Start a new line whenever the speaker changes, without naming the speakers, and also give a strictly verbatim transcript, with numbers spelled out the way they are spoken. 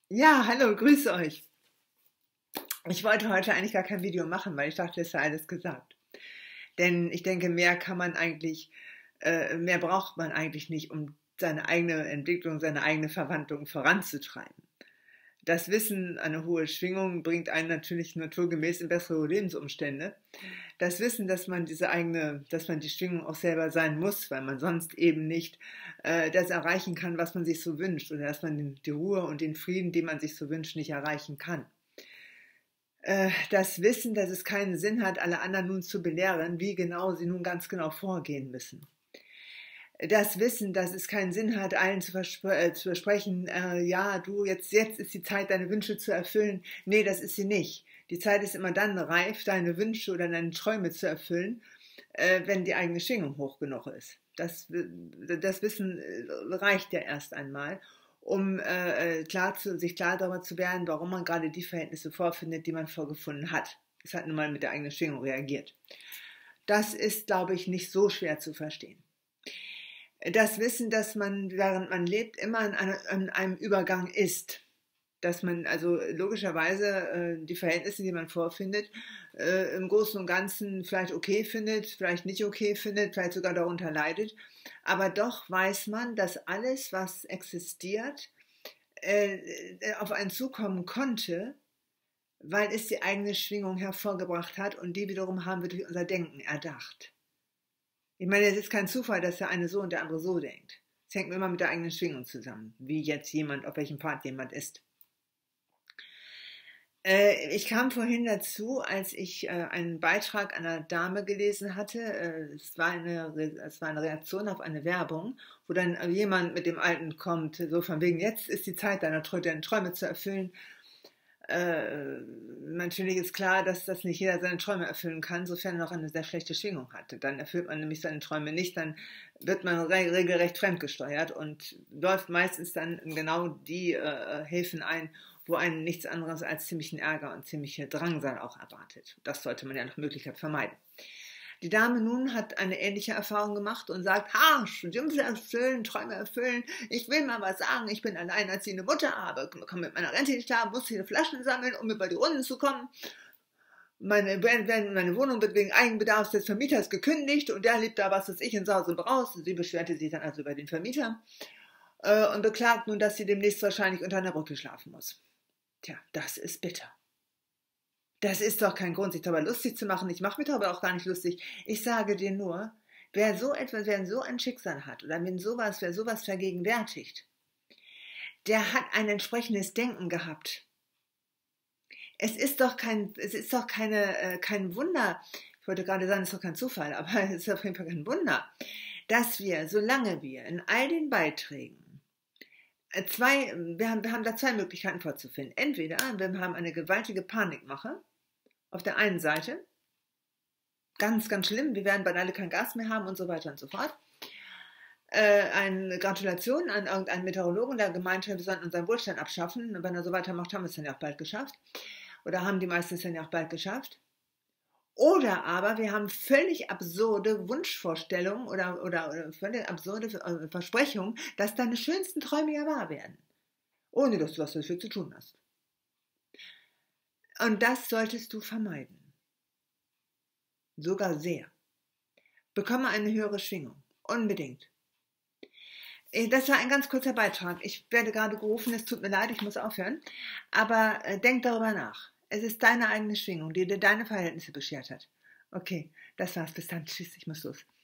Ja, hallo, grüße euch. Ich wollte heute eigentlich gar kein Video machen, weil ich dachte, es sei alles gesagt. Denn ich denke, mehr kann man eigentlich, äh, mehr braucht man eigentlich nicht, um seine eigene Entwicklung, seine eigene Verwandlung voranzutreiben. Das Wissen, eine hohe Schwingung bringt einen natürlich naturgemäß in bessere Lebensumstände. Das Wissen, dass man diese eigene, dass man die Schwingung auch selber sein muss, weil man sonst eben nicht äh, das erreichen kann, was man sich so wünscht, oder dass man die Ruhe und den Frieden, den man sich so wünscht, nicht erreichen kann. Äh, das Wissen, dass es keinen Sinn hat, alle anderen nun zu belehren, wie genau sie nun ganz genau vorgehen müssen. Das Wissen, dass es keinen Sinn hat, allen zu, verspr äh, zu versprechen, äh, ja, du, jetzt, jetzt ist die Zeit, deine Wünsche zu erfüllen. Nee, das ist sie nicht. Die Zeit ist immer dann reif, deine Wünsche oder deine Träume zu erfüllen, äh, wenn die eigene Schwingung hoch genug ist. Das, das Wissen reicht ja erst einmal, um äh, klar zu, sich klar darüber zu werden, warum man gerade die Verhältnisse vorfindet, die man vorgefunden hat. Es hat nun mal mit der eigenen Schwingung reagiert. Das ist, glaube ich, nicht so schwer zu verstehen. Das Wissen, dass man, während man lebt, immer in, eine, in einem Übergang ist. Dass man also logischerweise äh, die Verhältnisse, die man vorfindet, äh, im Großen und Ganzen vielleicht okay findet, vielleicht nicht okay findet, vielleicht sogar darunter leidet. Aber doch weiß man, dass alles, was existiert, äh, auf einen zukommen konnte, weil es die eigene Schwingung hervorgebracht hat, und die wiederum haben wir durch unser Denken erdacht. Ich meine, es ist kein Zufall, dass der eine so und der andere so denkt. Es hängt immer mit der eigenen Schwingung zusammen, wie jetzt jemand, auf welchem Pfad jemand ist. Äh, ich kam vorhin dazu, als ich äh, einen Beitrag einer Dame gelesen hatte. Äh, es war eine, es war eine Reaktion auf eine Werbung, wo dann jemand mit dem Alten kommt, so von wegen, jetzt ist die Zeit, deine Träume zu erfüllen. Äh, natürlich ist klar, dass das nicht jeder seine Träume erfüllen kann, sofern er noch eine sehr schlechte Schwingung hat. Dann erfüllt man nämlich seine Träume nicht, dann wird man re regelrecht fremdgesteuert und läuft meistens dann in genau die äh, Häfen ein, wo einen nichts anderes als ziemlichen Ärger und ziemliche Drangsal auch erwartet. Das sollte man ja nach Möglichkeit vermeiden. Die Dame nun hat eine ähnliche Erfahrung gemacht und sagt, ha, Wünsche erfüllen, Träume erfüllen, ich will mal was sagen, ich bin alleinerziehende Mutter, aber komme mit meiner Rente nicht klar, muss viele Flaschen sammeln, um über die Runden zu kommen. Meine, meine Wohnung wird wegen Eigenbedarfs des Vermieters gekündigt und der liebt da was, was ich in Saus und Braus. Sie beschwerte sich dann also über den Vermieter äh, und beklagt nun, dass sie demnächst wahrscheinlich unter einer Brücke schlafen muss. Tja, das ist bitter. Das ist doch kein Grund, sich darüber lustig zu machen. Ich mache mich darüber auch gar nicht lustig. Ich sage dir nur, wer so etwas, wer so ein Schicksal hat oder wenn sowas, wer sowas vergegenwärtigt, der hat ein entsprechendes Denken gehabt. Es ist doch kein, es ist doch keine, äh, kein Wunder. Ich wollte gerade sagen, es ist doch kein Zufall, aber es ist auf jeden Fall kein Wunder, dass wir, solange wir in all den Beiträgen zwei, wir haben, wir haben da zwei Möglichkeiten vorzufinden. Entweder wir haben eine gewaltige Panikmache auf der einen Seite, ganz, ganz schlimm, wir werden bald alle kein Gas mehr haben und so weiter und so fort. Äh, eine Gratulation an irgendeinen Meteorologen, der gemeint hat, wir sollten unseren Wohlstand abschaffen. Und wenn er so weitermacht, haben wir es dann ja auch bald geschafft. Oder haben die meisten es dann ja auch bald geschafft. Oder aber wir haben völlig absurde Wunschvorstellungen oder, oder, oder völlig absurde Versprechungen, dass deine schönsten Träume ja wahr werden. Ohne dass du was dafür zu tun hast. Und das solltest du vermeiden. Sogar sehr. Bekomme eine höhere Schwingung. Unbedingt. Das war ein ganz kurzer Beitrag. Ich werde gerade gerufen, es tut mir leid, ich muss aufhören. Aber äh, denk darüber nach. Es ist deine eigene Schwingung, die dir deine Verhältnisse beschert hat. Okay, das war's. Bis dann. Tschüss, ich muss los.